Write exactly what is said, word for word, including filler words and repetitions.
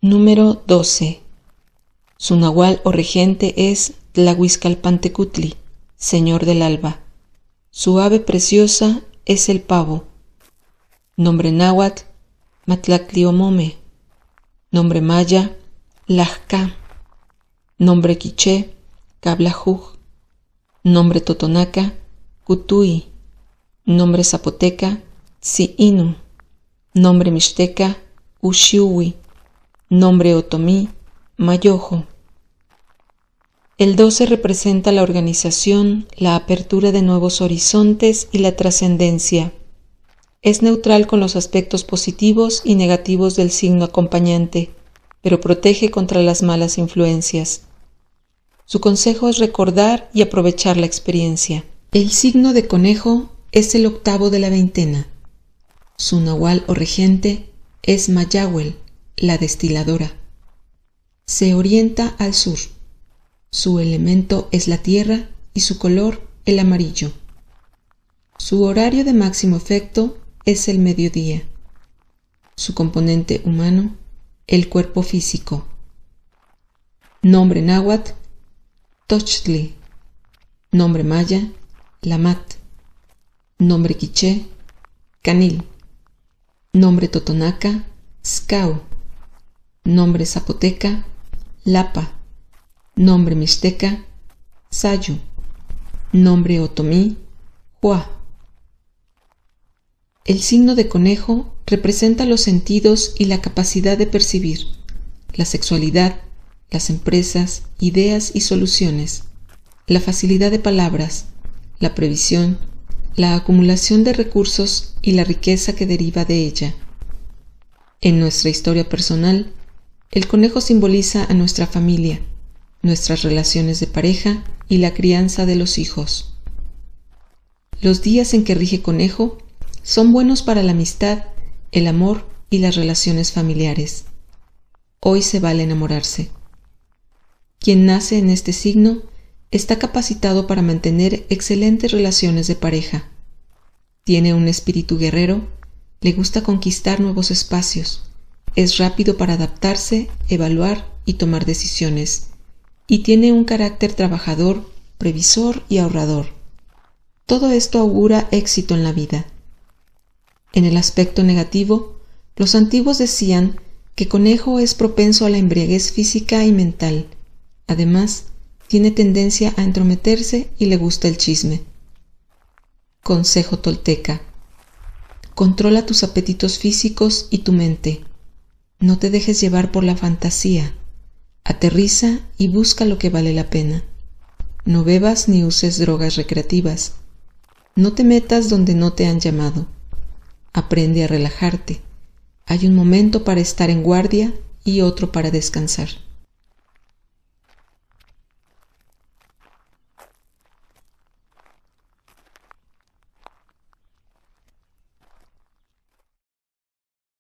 Número doce. Su nahual o regente es Tlahuizcalpantecutli, señor del alba. Su ave preciosa es el pavo. Nombre náhuatl, Matlacliomome. Nombre maya, Lajca. Nombre quiché, Cablajuj. Nombre totonaca, Cutui. Nombre zapoteca, Tsiinu. Nombre mixteca, Uxiuhui. Nombre otomí, Mayojo. El doce representa la organización, la apertura de nuevos horizontes y la trascendencia. Es neutral con los aspectos positivos y negativos del signo acompañante, pero protege contra las malas influencias. Su consejo es recordar y aprovechar la experiencia. El signo de conejo es el octavo de la veintena. Su nahual o regente es Mayahuel, la destiladora. Se orienta al sur. Su elemento es la tierra y su color el amarillo. Su horario de máximo efecto es el mediodía. Su componente humano, el cuerpo físico. Nombre náhuatl, Tochtli. Nombre maya, Lamat. Nombre quiché, Canil. Nombre totonaca, Scau. Nombre zapoteca, Lapa. Nombre mixteca, Sayu. Nombre otomí, Hua. El signo de conejo representa los sentidos y la capacidad de percibir, la sexualidad, las empresas, ideas y soluciones, la facilidad de palabras, la previsión, la acumulación de recursos y la riqueza que deriva de ella. En nuestra historia personal, el conejo simboliza a nuestra familia, nuestras relaciones de pareja y la crianza de los hijos. Los días en que rige conejo son buenos para la amistad, el amor y las relaciones familiares. Hoy se vale enamorarse. Quien nace en este signo está capacitado para mantener excelentes relaciones de pareja. Tiene un espíritu guerrero, le gusta conquistar nuevos espacios, es rápido para adaptarse, evaluar y tomar decisiones, y tiene un carácter trabajador, previsor y ahorrador. Todo esto augura éxito en la vida. En el aspecto negativo, los antiguos decían que conejo es propenso a la embriaguez física y mental. Además, tiene tendencia a entrometerse y le gusta el chisme. Consejo tolteca. Controla tus apetitos físicos y tu mente. No te dejes llevar por la fantasía. Aterriza y busca lo que vale la pena. No bebas ni uses drogas recreativas. No te metas donde no te han llamado. Aprende a relajarte. Hay un momento para estar en guardia y otro para descansar.